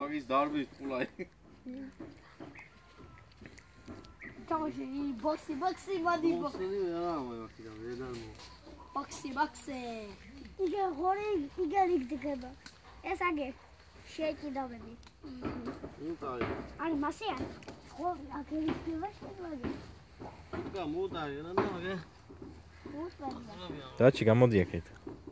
Agis darbi pulai. Tamam boxy body box. Boxy. Igen, hori, igen, ikdikeba. Ez age. Shake it over me. Ani masya. Ho, age ikdiba shake it. Mutai, não é? Daci, გამოდი აქეთ.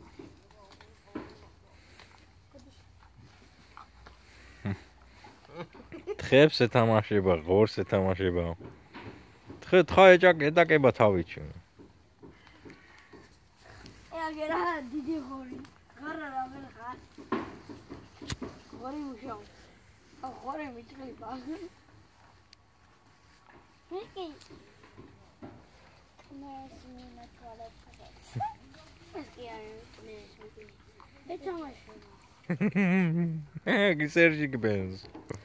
თხებს ეთამაშება, ღორს ეთამაშება. თხა ედაკება თავიჩი. აგერა დიდი ხორი. ხარა რა ვერ ხარ. ხორი უშავ. ხორი მიჭრება. Niki. Nes mina toilet paper. ეს კი არის ნეშმიტი. ეთამაშება. კი სერჟი გბენს.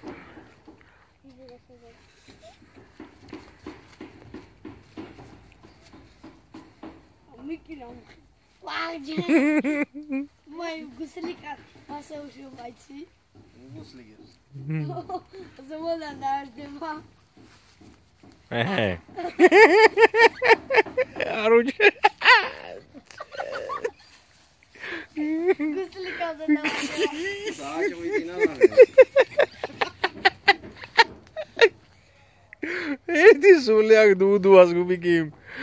Mikilão. Guarde. Mãe, guslica. Passa o seu pai, sim. Gusligas. Você vai andar de má. Aruj. Guslica da não. Sabe o que não é? Edi suliak duduas gubikim.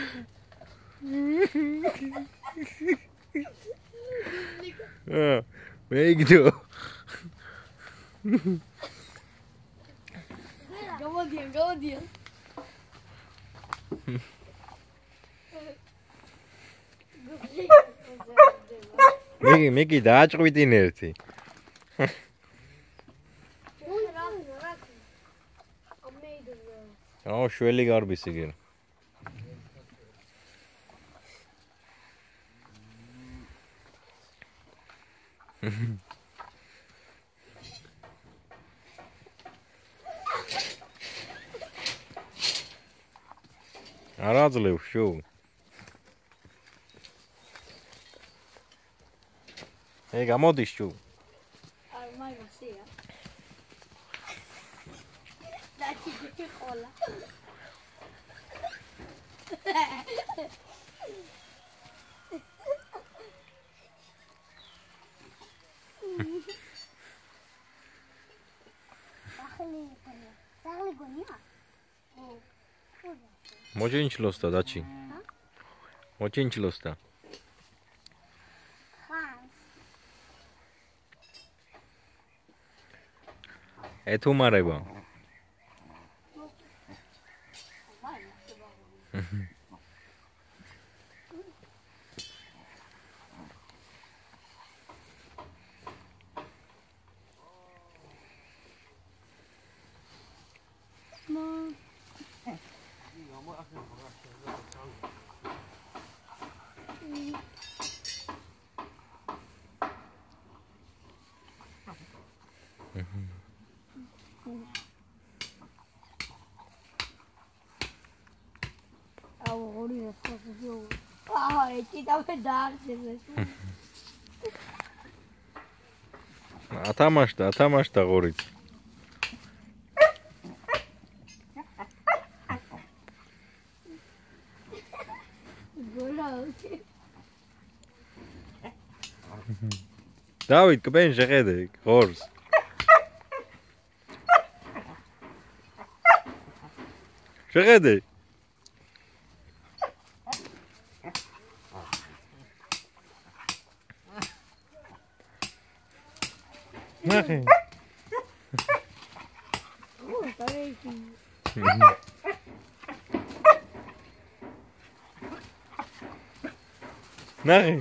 Meigdo. Gamodian. Miki დააჭყვიტინ ერთი. აუ შველი გარბის იგი. არაძლევ შო. გამოდის შუ. არ მაგასია. დაჭი ხოლა. Sağlı goniya. მოჩენჩლოსდა დაჩი. მოჩენჩლოსდა. ეთუმარება. ათამაშდა ღორიც. დავით კბენ შეხედე ღორს. შეხედე. ნახე. ნახე.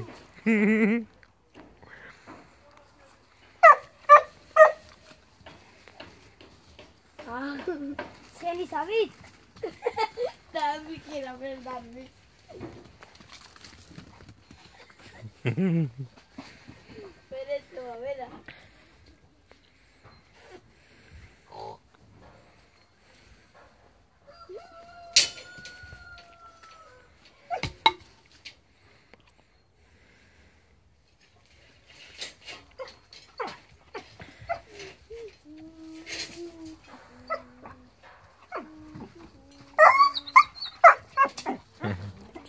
Seni sabit. Tabii ki la verdad. Pero esto, a ver.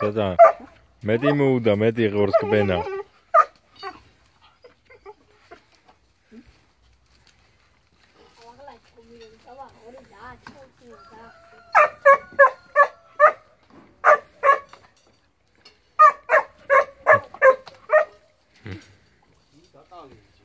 და მეტი მოუდა, მეტი ღორს კბენა. დატალია.